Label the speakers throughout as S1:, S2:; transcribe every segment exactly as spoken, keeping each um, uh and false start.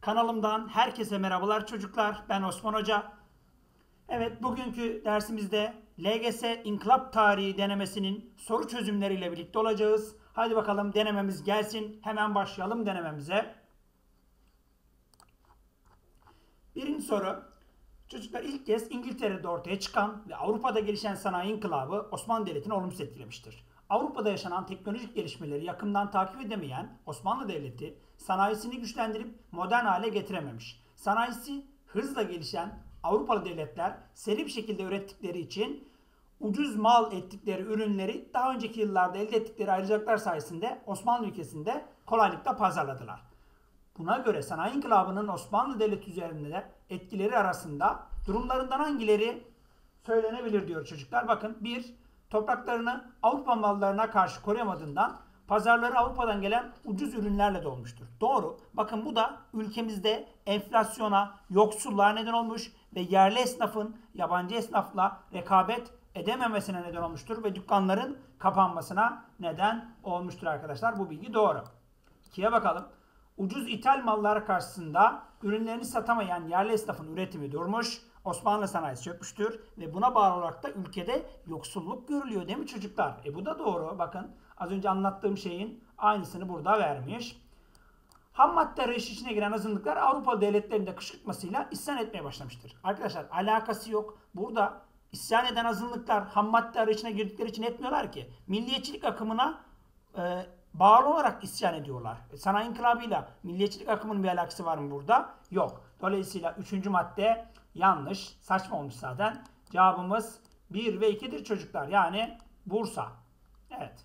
S1: Kanalımdan herkese merhabalar çocuklar. Ben Osman Hoca. Evet, bugünkü dersimizde L G S İnkılap Tarihi denemesinin soru çözümleriyle birlikte olacağız. Hadi bakalım denememiz gelsin. Hemen başlayalım denememize. Birinci soru. Çocuklar, ilk kez İngiltere'de ortaya çıkan ve Avrupa'da gelişen sanayi inkılabı Osmanlı Devleti'ni olumsuz etkilemiştir. Avrupa'da yaşanan teknolojik gelişmeleri yakından takip edemeyen Osmanlı Devleti sanayisini güçlendirip modern hale getirememiş. Sanayisi hızla gelişen Avrupalı devletler seri bir şekilde ürettikleri için ucuz mal ettikleri ürünleri daha önceki yıllarda elde ettikleri ayrıcalıklar sayesinde Osmanlı ülkesinde kolaylıkla pazarladılar. Buna göre sanayi inkılabının Osmanlı Devleti üzerinde etkileri arasında durumlarından hangileri söylenebilir diyor çocuklar. Bakın, bir, topraklarını Avrupa mallarına karşı koruyamadığından pazarları Avrupa'dan gelen ucuz ürünlerle dolmuştur. Doğru. Bakın, bu da ülkemizde enflasyona, yoksulluğa neden olmuş ve yerli esnafın yabancı esnafla rekabet edememesine neden olmuştur ve dükkanların kapanmasına neden olmuştur arkadaşlar. Bu bilgi doğru. ikiye bakalım. Ucuz ithal mallar karşısında ürünlerini satamayan yerli esnafın üretimi durmuş, Osmanlı sanayisi çökmüştür ve buna bağlı olarak da ülkede yoksulluk görülüyor, değil mi çocuklar? E bu da doğru. Bakın, az önce anlattığım şeyin aynısını burada vermiş. Ham madde arayışı içine giren azınlıklar Avrupalı devletlerin de kışkırtmasıyla isyan etmeye başlamıştır. Arkadaşlar, alakası yok. Burada isyan eden azınlıklar ham madde arayışına girdikleri için etmiyorlar ki. Milliyetçilik akımına e, bağlı olarak isyan ediyorlar. Sanayi inkılabıyla milliyetçilik akımının bir alakası var mı burada? Yok. Dolayısıyla üçüncü madde yanlış. Saçma olmuş zaten. Cevabımız bir ve ikidir çocuklar. Yani Bursa. Evet.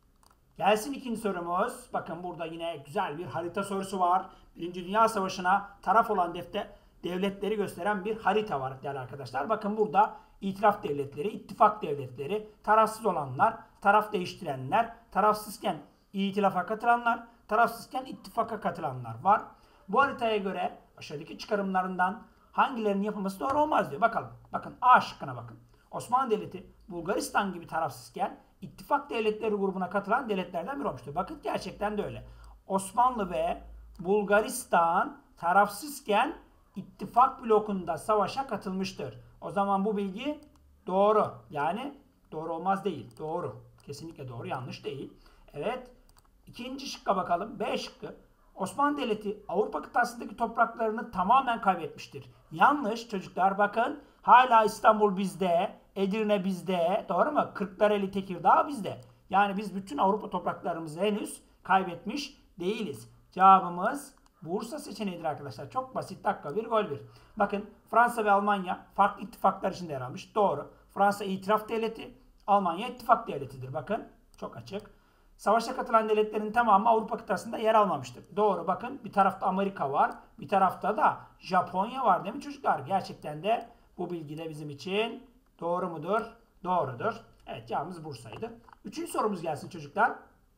S1: Gelsin ikinci sorumuz. Bakın, burada yine güzel bir harita sorusu var. Birinci Dünya Savaşı'na taraf olan defter, devletleri gösteren bir harita var değerli arkadaşlar. Bakın, burada itiraf devletleri, ittifak devletleri, tarafsız olanlar, taraf değiştirenler, tarafsızken İtilafa katılanlar, tarafsızken ittifaka katılanlar var. Bu haritaya göre aşağıdaki çıkarımlarından hangilerinin yapılması doğru olmaz diyor. Bakalım. Bakın, A şıkkına bakın. Osmanlı Devleti Bulgaristan gibi tarafsızken ittifak devletleri grubuna katılan devletlerden biri olmuştur. Bakın, gerçekten de öyle. Osmanlı ve Bulgaristan tarafsızken ittifak blokunda savaşa katılmıştır. O zaman bu bilgi doğru. Yani doğru olmaz değil. Doğru. Kesinlikle doğru. Yanlış değil. Evet. İkinci şıkka bakalım. B şıkkı. Osmanlı Devleti Avrupa kıtasındaki topraklarını tamamen kaybetmiştir. Yanlış çocuklar, bakın. Hala İstanbul bizde, Edirne bizde, doğru mu? Kırklareli, Tekirdağ bizde. Yani biz bütün Avrupa topraklarımızı henüz kaybetmiş değiliz. Cevabımız Bursa seçeneğidir arkadaşlar. Çok basit. Dakika bir, gol bir. Bakın, Fransa ve Almanya farklı ittifaklar içinde yer almış. Doğru. Fransa itiraf devleti, Almanya ittifak devletidir. Bakın, çok açık. Savaşa katılan devletlerin tamamı Avrupa kıtasında yer almamıştır. Doğru. Bakın, bir tarafta Amerika var, bir tarafta da Japonya var, değil mi çocuklar? Gerçekten de bu bilgi de bizim için doğru mudur? Doğrudur. Evet, cevabımız Bursa'ydı. Üçüncü sorumuz gelsin çocuklar.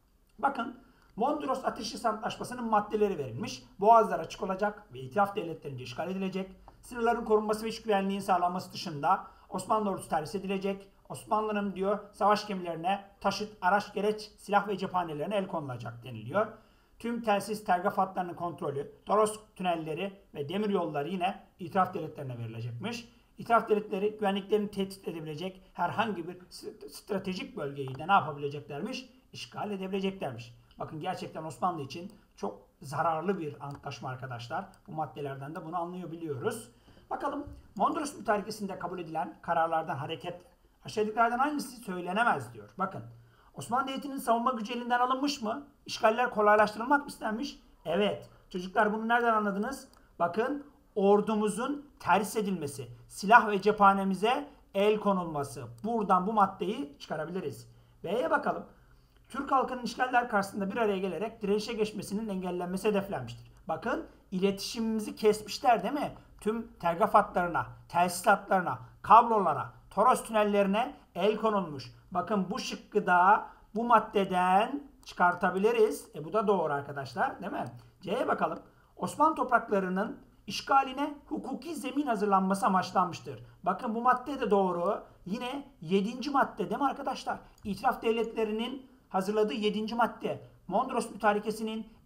S1: Bakın, Mondros Ateşkes Antlaşması'nın maddeleri verilmiş. Boğazlar açık olacak ve itiraf devletlerince işgal edilecek. Sınırların korunması ve iç güvenliğin sağlanması dışında Osmanlı ordusu terhis edilecek. Osmanlı'nın diyor savaş gemilerine taşıt, araç, gereç, silah ve cephanelerine el konulacak deniliyor. Tüm telsiz telgraf hatlarının kontrolü, Toros tünelleri ve demir yolları yine itiraf devletlerine verilecekmiş. İtiraf devletleri güvenliklerini tehdit edebilecek herhangi bir stratejik bölgeyi de ne yapabileceklermiş? İşgal edebileceklermiş. Bakın, gerçekten Osmanlı için çok zararlı bir antlaşma arkadaşlar. Bu maddelerden de bunu anlayabiliyoruz. Bakalım, Mondros Mütarekesi'nde kabul edilen kararlardan hareket aşağıdakilerden hangisi söylenemez diyor. Bakın, Osmanlı Devleti'nin savunma gücü elinden alınmış mı? İşgaller kolaylaştırılmak mı istenmiş? Evet. Çocuklar, bunu nereden anladınız? Bakın, ordumuzun terhis edilmesi, silah ve cephanemize el konulması. Buradan bu maddeyi çıkarabiliriz. B'ye bakalım. Türk halkının işgaller karşısında bir araya gelerek direnişe geçmesinin engellenmesi hedeflenmiştir. Bakın, iletişimimizi kesmişler, değil mi? Tüm telgraf hatlarına, telsiz hatlarına, kablolara, Toros tünellerine el konulmuş. Bakın, bu şıkkı da bu maddeden çıkartabiliriz. E bu da doğru arkadaşlar, değil mi? C'ye bakalım. Osmanlı topraklarının işgaline hukuki zemin hazırlanması amaçlanmıştır. Bakın, bu madde de doğru. Yine yedinci madde, değil mi arkadaşlar? İtiraf devletlerinin hazırladığı yedinci madde. Mondros Mütarekesi'nin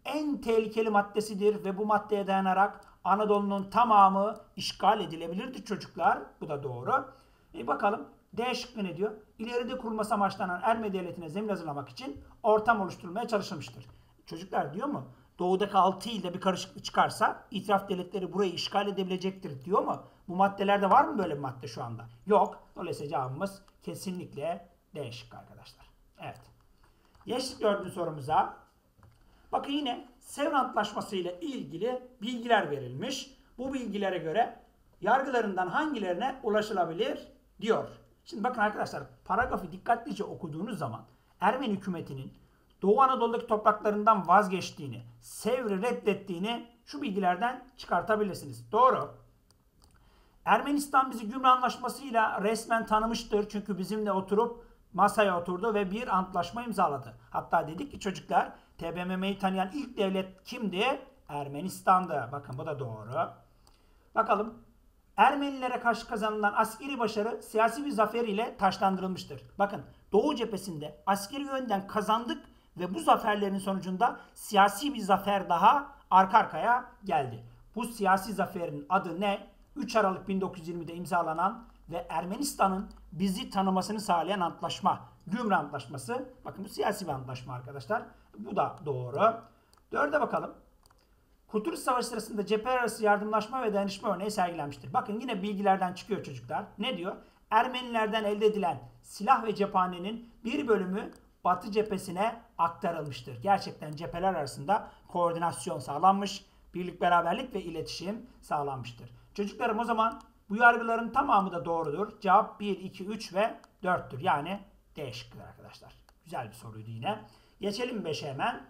S1: en tehlikeli maddesidir ve bu maddeye dayanarak Anadolu'nun tamamı işgal edilebilirdi çocuklar. Bu da doğru. E bakalım D şıkkı ne diyor? İleride kurulması amaçlanan Ermeni devletine zemin hazırlamak için ortam oluşturulmaya çalışılmıştır. Çocuklar diyor mu? Doğudaki altı ilde bir karışıklık çıkarsa itiraf devletleri burayı işgal edebilecektir diyor mu? Bu maddelerde var mı böyle bir madde şu anda? Yok. Dolayısıyla cevabımız kesinlikle D şıkkı arkadaşlar. Evet. Geçtik dördüncü sorumuza. Bakın yine Sevr Antlaşması ile ilgili bilgiler verilmiş. Bu bilgilere göre yargılarından hangilerine ulaşılabilir diyor. Şimdi bakın arkadaşlar, paragrafı dikkatlice okuduğunuz zaman Ermeni hükümetinin Doğu Anadolu'daki topraklarından vazgeçtiğini, Sevr'i reddettiğini şu bilgilerden çıkartabilirsiniz. Doğru. Ermenistan bizi Gümrük Anlaşması'yla resmen tanımıştır. Çünkü bizimle oturup masaya oturdu ve bir antlaşma imzaladı. Hatta dedik ki çocuklar, T B M M'yi tanıyan ilk devlet kimdi? Ermenistan'dı. Bakın bu da doğru. Bakalım. Ermenilere karşı kazanılan askeri başarı siyasi bir zafer ile taçlandırılmıştır. Bakın Doğu cephesinde askeri yönden kazandık ve bu zaferlerin sonucunda siyasi bir zafer daha arka arkaya geldi. Bu siyasi zaferin adı ne? üç Aralık bin dokuz yüz yirmi'de imzalanan ve Ermenistan'ın bizi tanımasını sağlayan antlaşma. Gümrük Antlaşması. Bakın bu siyasi bir antlaşma arkadaşlar. Bu da doğru. Dörde bakalım. Kurtuluş Savaşı sırasında cepheler arası yardımlaşma ve dayanışma örneği sergilenmiştir. Bakın yine bilgilerden çıkıyor çocuklar. Ne diyor? Ermenilerden elde edilen silah ve cephanenin bir bölümü Batı cephesine aktarılmıştır. Gerçekten cepheler arasında koordinasyon sağlanmış, birlik, beraberlik ve iletişim sağlanmıştır. Çocuklarım, o zaman bu yargıların tamamı da doğrudur. Cevap bir, iki, üç ve dörttür. Yani D şıkkıdır arkadaşlar. Güzel bir soruydu yine. Geçelim beşe hemen.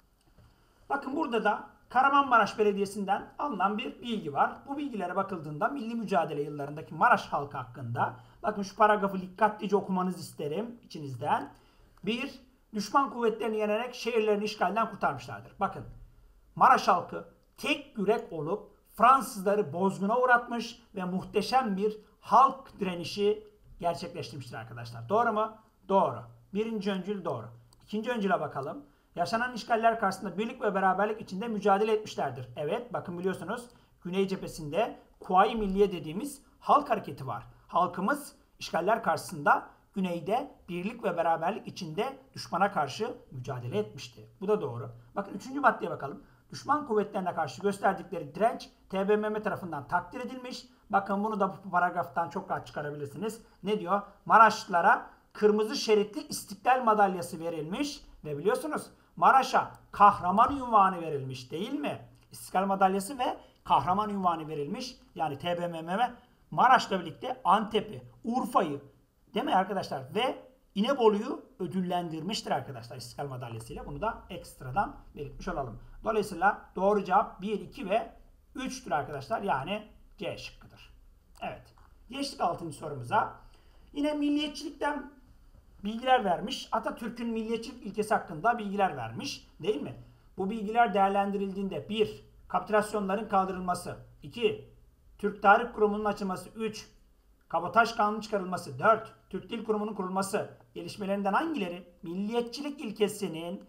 S1: Bakın burada da Kahramanmaraş Belediyesi'nden alınan bir bilgi var. Bu bilgilere bakıldığında milli mücadele yıllarındaki Maraş halkı hakkında, bakın şu paragrafı dikkatlice okumanızı isterim içinizden. bir. Düşman kuvvetlerini yenerek şehirlerini işgalden kurtarmışlardır. Bakın Maraş halkı tek yürek olup Fransızları bozguna uğratmış ve muhteşem bir halk direnişi gerçekleştirmiştir arkadaşlar. Doğru mu? Doğru. Birinci öncül doğru. İkinci öncüle bakalım. Yaşanan işgaller karşısında birlik ve beraberlik içinde mücadele etmişlerdir. Evet, bakın biliyorsunuz Güney cephesinde Kuvayi Milliye dediğimiz halk hareketi var. Halkımız işgaller karşısında güneyde birlik ve beraberlik içinde düşmana karşı mücadele etmişti. Bu da doğru. Bakın üçüncü maddeye bakalım. Düşman kuvvetlerine karşı gösterdikleri direnç T B M M tarafından takdir edilmiş. Bakın bunu da bu paragraftan çok rahat çıkarabilirsiniz. Ne diyor? Maraşlılara kırmızı şeritli İstiklal Madalyası verilmiş ve biliyorsunuz Maraş'a kahraman unvanı verilmiş değil mi? İstiklal Madalyası ve kahraman unvanı verilmiş. Yani T B M M Maraş'la birlikte Antep'i, Urfa'yı, değil mi arkadaşlar? Ve İnebolu'yu ödüllendirmiştir arkadaşlar İstiklal Madalyası'yla. Bunu da ekstradan belirtmiş olalım. Dolayısıyla doğru cevap bir, iki ve üç'tür arkadaşlar. Yani C şıkkıdır. Evet. Geçtik altıncı sorumuza. Yine milliyetçilikten bilgiler vermiş. Atatürk'ün milliyetçilik ilkesi hakkında bilgiler vermiş. Değil mi? Bu bilgiler değerlendirildiğinde bir. Kapitülasyonların kaldırılması. iki. Türk Tarih Kurumu'nun açılması. üç. Kabotaj Kanunu çıkarılması. dört. Türk Dil Kurumu'nun kurulması. Gelişmelerinden hangileri milliyetçilik ilkesinin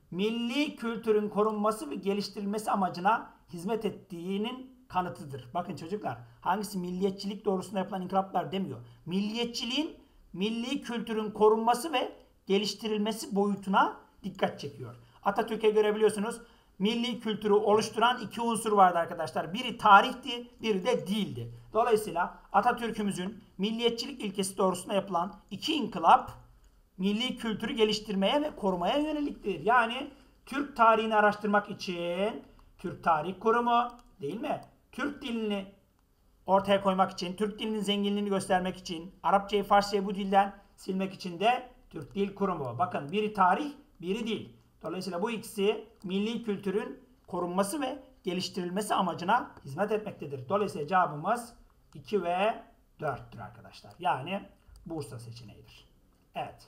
S1: milli kültürün korunması ve geliştirilmesi amacına hizmet ettiğinin kanıtıdır. Bakın çocuklar, hangisi milliyetçilik doğrusunda yapılan inkılaplar demiyor. Milliyetçiliğin milli kültürün korunması ve geliştirilmesi boyutuna dikkat çekiyor. Atatürk'e göre biliyorsunuz milli kültürü oluşturan iki unsur vardı arkadaşlar. Biri tarihti, biri de dildi. Dolayısıyla Atatürk'ümüzün milliyetçilik ilkesi doğrusunda yapılan iki inkılap milli kültürü geliştirmeye ve korumaya yöneliktir. Yani Türk tarihini araştırmak için Türk Tarih Kurumu, değil mi? Türk dilini ortaya koymak için, Türk dilinin zenginliğini göstermek için, Arapçayı, Farsçayı bu dilden silmek için de Türk Dil Kurumu. Bakın biri tarih, biri dil. Dolayısıyla bu ikisi milli kültürün korunması ve geliştirilmesi amacına hizmet etmektedir. Dolayısıyla cevabımız iki ve dörttür arkadaşlar. Yani Bursa seçeneğidir. Evet.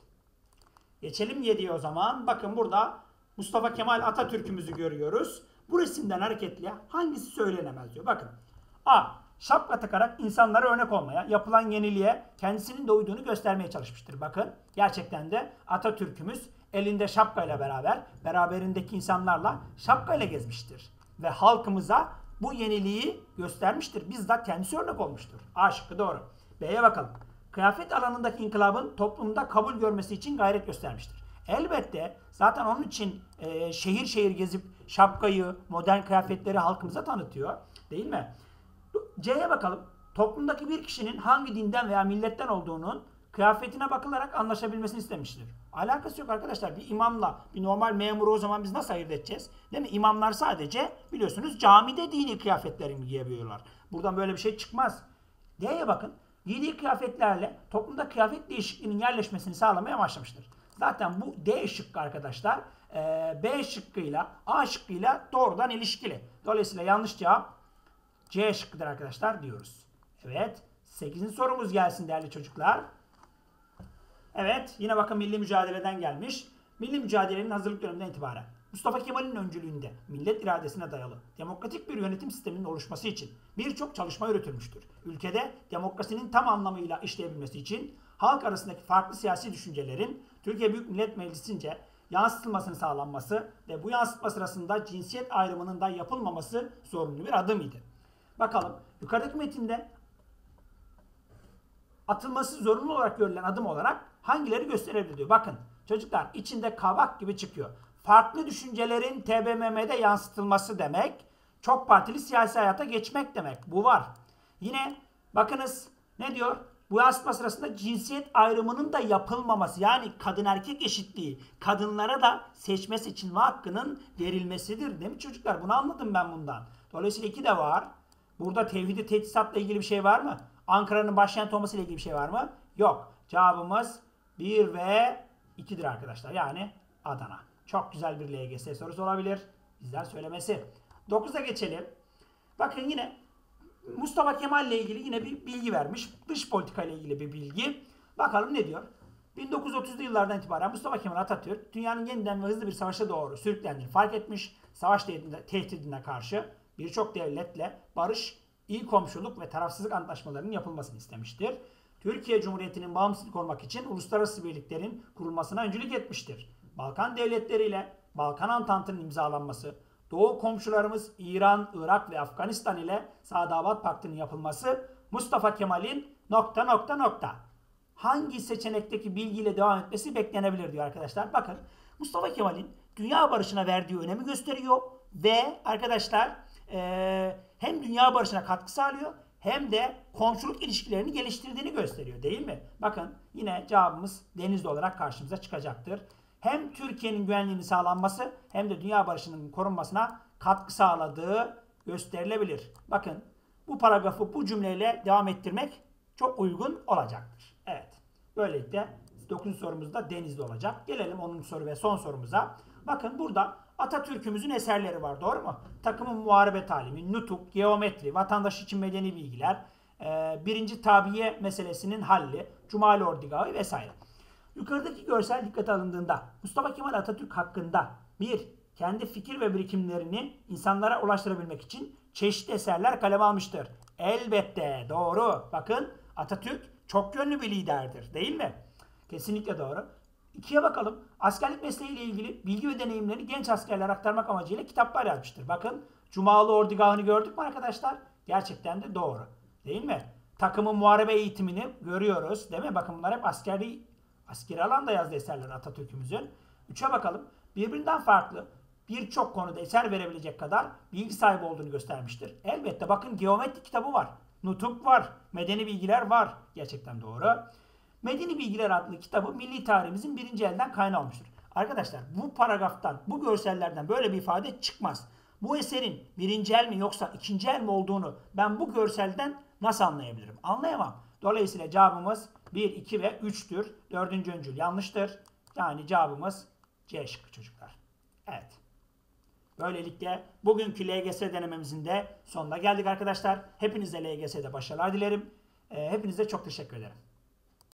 S1: Geçelim yediye o zaman. Bakın burada Mustafa Kemal Atatürk'ümüzü görüyoruz. Bu resimden hareketle hangisi söylenemez diyor. Bakın. A. Şapka takarak insanlara örnek olmaya, yapılan yeniliğe kendisinin de uyduğunu göstermeye çalışmıştır. Bakın gerçekten de Atatürk'ümüz elinde şapkayla beraber, beraberindeki insanlarla şapkayla gezmiştir. Ve halkımıza bu yeniliği göstermiştir. Bizzat kendisi örnek olmuştur. A şıkkı doğru. B'ye bakalım. Kıyafet alanındaki inkılabın toplumda kabul görmesi için gayret göstermiştir. Elbette zaten onun için e, şehir şehir gezip şapkayı, modern kıyafetleri halkımıza tanıtıyor. Değil mi? C'ye bakalım. Toplumdaki bir kişinin hangi dinden veya milletten olduğunun kıyafetine bakılarak anlaşabilmesini istemiştir. Alakası yok arkadaşlar. Bir imamla bir normal memuru o zaman biz nasıl ayırt edeceğiz? Değil mi? İmamlar sadece biliyorsunuz camide dini kıyafetlerini giyebiliyorlar. Buradan böyle bir şey çıkmaz. D'ye bakın. Giydiği kıyafetlerle toplumda kıyafet değişikliğinin yerleşmesini sağlamaya amaçlamıştır. Zaten bu D şıkkı arkadaşlar B şıkkıyla A şıkkıyla doğrudan ilişkili. Dolayısıyla yanlış cevap C şıkkıdır arkadaşlar diyoruz. Evet. sekizinci sorumuz gelsin değerli çocuklar. Evet. Yine bakın milli mücadeleden gelmiş. Milli mücadelenin hazırlık döneminden itibaren Mustafa Kemal'in öncülüğünde millet iradesine dayalı demokratik bir yönetim sisteminin oluşması için birçok çalışma yürütülmüştür. Ülkede demokrasinin tam anlamıyla işleyebilmesi için halk arasındaki farklı siyasi düşüncelerin Türkiye Büyük Millet Meclisi'nce yansıtılmasını sağlanması ve bu yansıtma sırasında cinsiyet ayrımının da yapılmaması zorunlu bir adım idi. Bakalım yukarıdaki metinde atılması zorunlu olarak görülen adım olarak hangileri gösterebilir diyor. Bakın çocuklar içinde kabak gibi çıkıyor. Farklı düşüncelerin T B M M'de yansıtılması demek, çok partili siyasi hayata geçmek demek. Bu var. Yine bakınız ne diyor? Bu yansıtma sırasında cinsiyet ayrımının da yapılmaması, yani kadın erkek eşitliği, kadınlara da seçme seçilme hakkının verilmesidir. Değil mi çocuklar? Bunu anladım ben bundan. Dolayısıyla iki de var. Burada tevhid-i teçhizatla ilgili bir şey var mı? Ankara'nın başkent olması ile ilgili bir şey var mı? Yok. Cevabımız bir ve ikidir arkadaşlar. Yani Adana. Çok güzel bir L G S sorusu olabilir. Bizden söylemesi. dokuza geçelim. Bakın yine Mustafa Kemal ile ilgili yine bir bilgi vermiş. Dış politika ile ilgili bir bilgi. Bakalım ne diyor? bin dokuz yüz otuzlu yıllardan itibaren Mustafa Kemal Atatürk dünyanın yeniden ve hızlı bir savaşa doğru sürüklendiğini fark etmiş. Savaş tehdidine karşı birçok devletle barış, iyi komşuluk ve tarafsızlık antlaşmalarının yapılmasını istemiştir. Türkiye Cumhuriyeti'nin bağımsızlığını korumak için uluslararası birliklerin kurulmasına öncülük etmiştir. Balkan devletleriyle Balkan Antantı'nın imzalanması, Doğu komşularımız İran, Irak ve Afganistan ile Sadavat Paktı'nın yapılması Mustafa Kemal'in nokta nokta nokta hangi seçenekteki bilgiyle devam etmesi beklenebilir diyor arkadaşlar. Bakın Mustafa Kemal'in dünya barışına verdiği önemi gösteriyor ve arkadaşlar ee, hem dünya barışına katkı sağlıyor hem de komşuluk ilişkilerini geliştirdiğini gösteriyor değil mi? Bakın yine cevabımız Denizli olarak karşımıza çıkacaktır. Hem Türkiye'nin güvenliğini sağlanması hem de dünya barışının korunmasına katkı sağladığı gösterilebilir. Bakın bu paragrafı bu cümleyle devam ettirmek çok uygun olacaktır. Evet. Böylelikle dokuzuncu sorumuz da Denizli olacak. Gelelim onuncu soru ve son sorumuza. Bakın burada Atatürk'ümüzün eserleri var, doğru mu? Takımın muharebe talimi, nutuk, geometri, vatandaş için medeni bilgiler, birinci tabiye meselesinin halli, Cumali Ordigahı vesaire. Yukarıdaki görsel dikkate alındığında Mustafa Kemal Atatürk hakkında bir, kendi fikir ve birikimlerini insanlara ulaştırabilmek için çeşitli eserler kaleme almıştır. Elbette doğru. Bakın Atatürk çok yönlü bir liderdir değil mi? Kesinlikle doğru. İkiye bakalım. Askerlik mesleğiyle ilgili bilgi ve deneyimlerini genç askerlere aktarmak amacıyla kitaplar yazmıştır. Bakın Cumalı Ordigahı'nı gördük mü arkadaşlar? Gerçekten de doğru. Değil mi? Takımın muharebe eğitimini görüyoruz. Değil mi? Bakın bunlar hep askeri, askeri alanda yazdığı eserler Atatürk'ümüzün. Üçe bakalım. Birbirinden farklı birçok konuda eser verebilecek kadar bilgi sahibi olduğunu göstermiştir. Elbette bakın geometri kitabı var. Nutuk var. Medeni bilgiler var. Gerçekten doğru. Medeni Bilgiler adlı kitabı milli tarihimizin birinci elden kaynağı olmuştur. Arkadaşlar bu paragraftan, bu görsellerden böyle bir ifade çıkmaz. Bu eserin birinci el mi yoksa ikinci el mi olduğunu ben bu görselden nasıl anlayabilirim? Anlayamam. Dolayısıyla cevabımız bir, iki ve üçtür. Dördüncü öncül yanlıştır. Yani cevabımız C şıkkı çocuklar. Evet. Böylelikle bugünkü L G S denememizin de sonuna geldik arkadaşlar. Hepinize L G S'de başarılar dilerim. Hepinize çok teşekkür ederim.